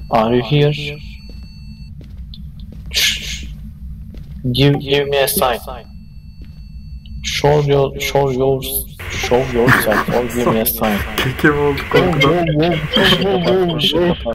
Are you here? Give me a sign. Show yourself or give me a sign. Keke mi olduk korkudan?